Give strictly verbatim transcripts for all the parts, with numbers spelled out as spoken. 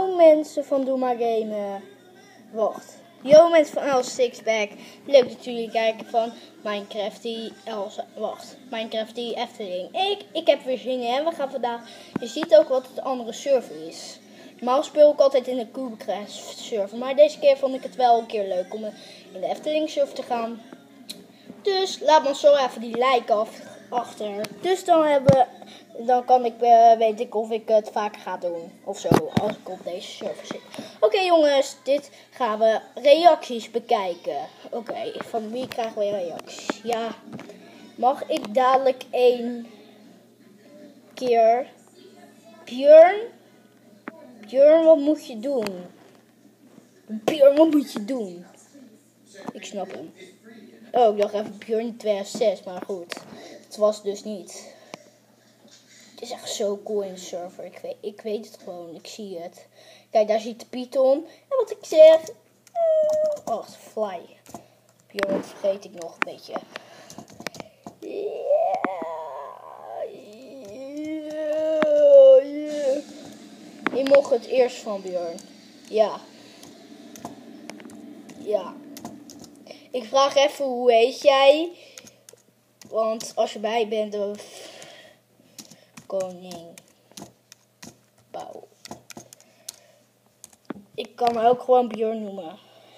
Yo mensen van Doe Maar Gamen. Wacht. Yo mensen van El Sixpack. Leuk dat jullie kijken van Minecraft die Elsa. Wacht. Minecraft die Efteling. Ik, ik heb weer zin in. We gaan vandaag. Je ziet ook wat het andere server is. Normaal speel ik altijd in de Kubecraft server. Maar deze keer vond ik het wel een keer leuk om in de Efteling server te gaan. Dus laat me zo even die like af, achter. Dus dan hebben dan kan ik, uh, weet ik of ik het vaker ga doen. Of zo, als ik op deze server zit. Oké okay, jongens, dit gaan we reacties bekijken. Oké, okay, van wie krijgen we reacties? Ja, mag ik dadelijk één keer... Björn? Björn, wat moet je doen? Björn, wat moet je doen? Ik snap hem. Oh, ik dacht even Björn tweeduizend zes, maar goed. Het was dus niet. Het is echt zo cool in de server. Ik weet, ik weet het gewoon, ik zie het. Kijk, daar zit de Python. En wat ik zeg... Oh, uh, fly. Björn vergeet ik nog een beetje. Yeah. Yeah. Yeah. Je mocht het eerst van Björn. Ja. Ja. Ik vraag even, hoe heet jij? Want als je bij bent, de koning Pauw. Ik kan me ook gewoon Björn noemen.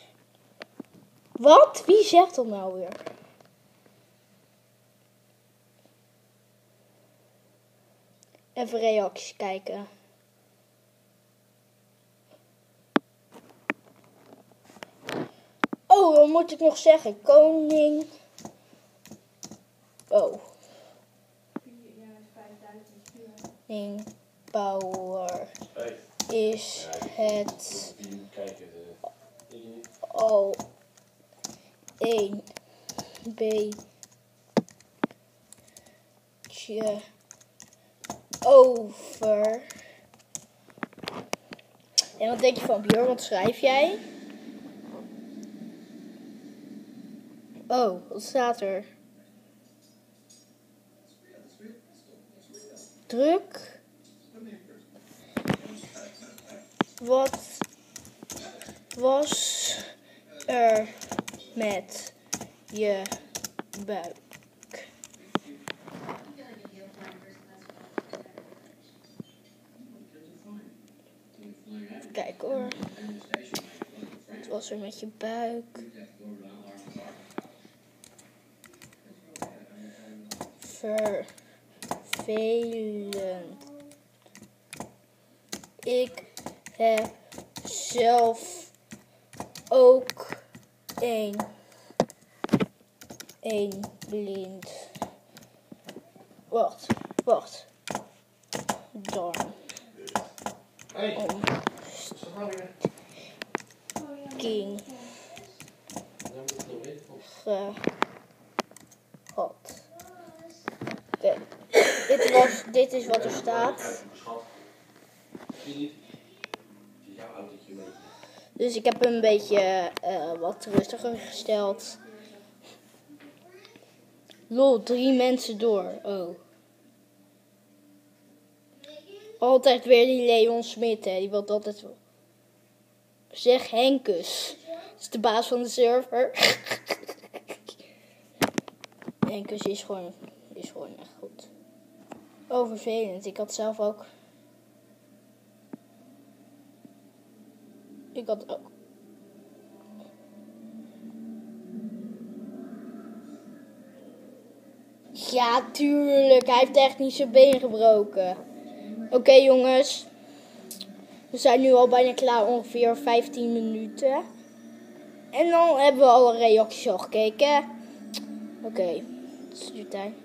Wat? Wie zegt dat nou weer? Even reacties kijken. Oh, wat moet ik nog zeggen? Koning. Oh. Koning Power is het al een beetje over. En wat denk je van Björn? Wat schrijf jij? Oh, wat staat er? Druk. Wat was er met je buik? Kijk hoor. Wat was er met je buik? Vervelend. Ik heb zelf ook een, een blind. Wacht, wacht. Dan. Om. King. Gehad. Okay. Dit, was, dit is wat er staat. Dus ik heb hem een beetje uh, wat rustiger gesteld. Lol, drie mensen door. Oh. Altijd weer die Leon Smit, hè. Die wil altijd wel. Zeg Henkus. Dat is de baas van de server. Henkus is gewoon, is gewoon echt goed. Oh, vervelend. Ik had zelf ook... Ik had ook... Ja, tuurlijk. Hij heeft echt niet zijn been gebroken. Oké, okay, jongens. We zijn nu al bijna klaar. Ongeveer vijftien minuten. En dan hebben we alle reacties al gekeken. Oké. Okay. Het is nu tijd.